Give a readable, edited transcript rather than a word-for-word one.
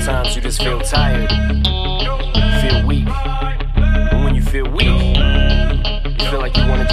Sometimes you just feel tired, you feel weak. And when you feel weak, you feel like you want to